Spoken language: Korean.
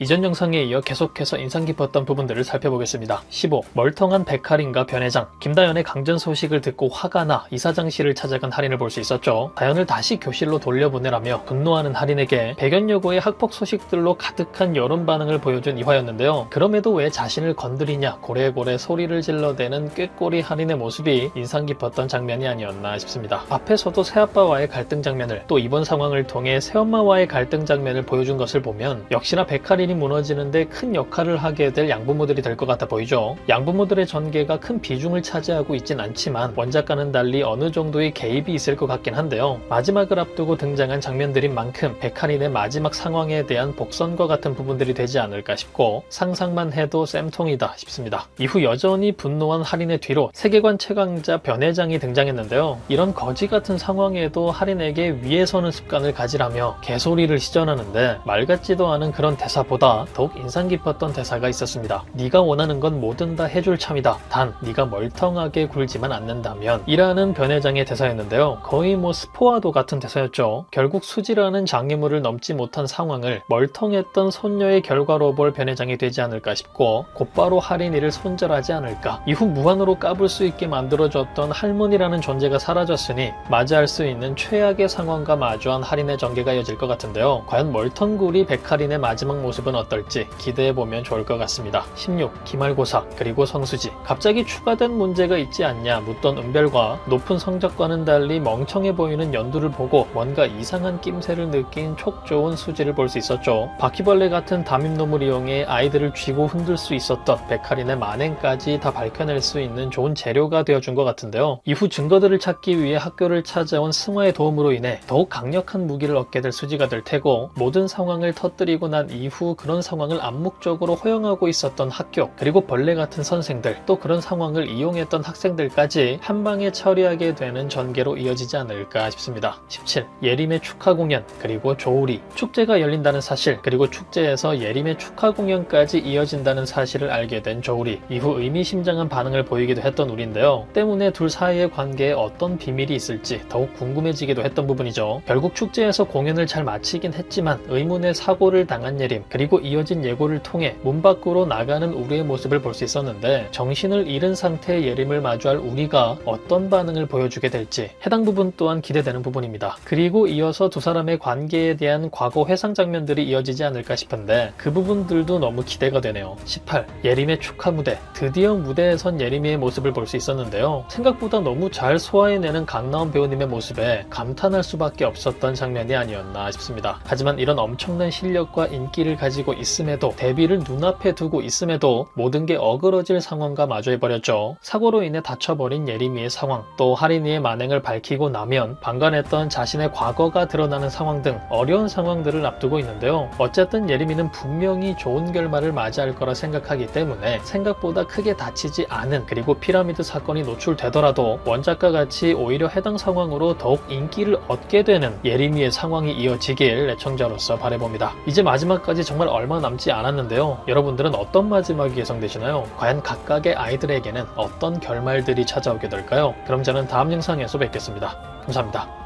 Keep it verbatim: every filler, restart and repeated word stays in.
이전 영상에 이어 계속해서 인상 깊었던 부분들을 살펴보겠습니다. 십오. 멀텅한 백할인과 변회장. 김다연의 강전 소식을 듣고 화가 나 이사장실을 찾아간 할인을 볼 수 있었죠. 다연을 다시 교실로 돌려보내라며 분노하는 할인에게 백연여고의 학폭 소식들로 가득한 여론 반응을 보여준 이화였는데요. 그럼에도 왜 자신을 건드리냐 고래고래 소리를 질러대는 꾀꼬리 할인의 모습이 인상 깊었던 장면이 아니었나 싶습니다. 앞에서도 새아빠와의 갈등 장면을, 또 이번 상황을 통해 새엄마와의 갈등 장면을 보여준 것을 보면 역시나 백할인이 무너지는데 큰 역할을 하게 될 양부모들이 될 것 같아 보이죠. 양부모들의 전개가 큰 비중을 차지하고 있진 않지만 원작과는 달리 어느 정도의 개입이 있을 것 같긴 한데요. 마지막을 앞두고 등장한 장면들인 만큼 백할인의 마지막 상황에 대한 복선과 같은 부분들이 되지 않을까 싶고 상상만 해도 쌤통이다 싶습니다. 이후 여전히 분노한 할인의 뒤로 세계관 최강자 변회장이 등장했는데요. 이런 거지 같은 상황에도 할인에게 위에 서는 습관을 가지라며 개소리를 시전하는데 말 같지도 않은 그런 대사보다 더욱 인상 깊었던 대사가 있었습니다. 네가 원하는 건 뭐든 다 해줄 참이다. 단 네가 멀텅하게 굴지만 않는다면 이라는 변회장의 대사였는데요. 거의 뭐 스포와도 같은 대사였죠. 결국 수지라는 장애물을 넘지 못한 상황을 멀텅했던 손녀의 결과로 볼 변회장이 되지 않을까 싶고 곧바로 할인이를 손절하지 않을까. 이후 무한으로 까불 수 있게 만들어줬던 할머니라는 존재가 사라졌으니 맞이할 수 있는 최악의 상황과 마주한 할인의 전개가 이어질 것 같은데요. 과연 멀텅구리 백할인의 마지막 모습은 어떨지 기대해보면 좋을 것 같습니다. 십육. 기말고사 그리고 성수지. 갑자기 추가된 문제가 있지 않냐 묻던 은별과 높은 성적과는 달리 멍청해 보이는 연두를 보고 뭔가 이상한 낌새를 느낀 촉 좋은 수지를 볼 수 있었죠. 바퀴벌레 같은 담임놈을 이용해 아이들을 쥐고 흔들 수 있었던 백할인의 만행까지 다 밝혀낼 수 있는 좋은 재료가 되어준 것 같은데요. 이후 증거들을 찾기 위해 학교를 찾아온 승화의 도움으로 인해 더욱 강력한 무기를 얻게 될 수지가 될 테고 모든 상황을 터뜨리고 난 이후 그런 상황을 암묵적으로 허용하고 있었던 학교, 그리고 벌레 같은 선생들, 또 그런 상황을 이용했던 학생들까지 한방에 처리하게 되는 전개로 이어지지 않을까 싶습니다. 십칠. 예림의 축하 공연 그리고 조우리. 축제가 열린다는 사실, 그리고 축제에서 예림의 축하 공연까지 이어진다는 사실을 알게 된 조우리. 이후 의미심장한 반응을 보이기도 했던 우리인데요. 때문에 둘 사이의 관계에 어떤 비밀이 있을지 더욱 궁금해지기도 했던 부분이죠. 결국 축제에서 공연을 잘 마치긴 했지만 의문의 사고를 당한 예림, 그리고 이어진 예고를 통해 문 밖으로 나가는 우리의 모습을 볼 수 있었는데 정신을 잃은 상태의 예림을 마주할 우리가 어떤 반응을 보여주게 될지 해당 부분 또한 기대되는 부분입니다. 그리고 이어서 두 사람의 관계에 대한 과거 회상 장면들이 이어지지 않을까 싶은데 그 부분들도 너무 기대가 되네요. 십팔. 예림의 축하 무대. 드디어 무대에 선 예림이의 모습을 볼 수 있었는데요. 생각보다 너무 잘 소화해내는 강나온 배우님의 모습에 감탄할 수밖에 없었던 장면이 아니었나 싶습니다. 하지만 이런 엄청난 실력과 인기를 가지고 있음에도, 데뷔를 눈앞에 두고 있음에도 모든 게 어그러질 상황과 마주해버렸죠. 사고로 인해 다쳐버린 예림이의 상황, 또 할인이의 만행을 밝히고 나면 방관했던 자신의 과거가 드러나는 상황 등 어려운 상황들을 앞두고 있는데요. 어쨌든 예림이는 분명히 좋은 결말을 맞이할 거라 생각하기 때문에 생각보다 크게 다치지 않은, 그리고 피라미드 사건이 노출되더라도 원작과 같이 오히려 해당 상황으로 더욱 인기를 얻게 되는 예림이의 상황이 이어지길 애청자로서 바라봅니다. 이제 마지막까지 정말 얼마 남지 않았는데요. 여러분들은 어떤 마지막이 예상되시나요? 과연 각각의 아이들에게는 어떤 결말들이 찾아오게 될까요? 그럼 저는 다음 영상에서 뵙겠습니다. 감사합니다.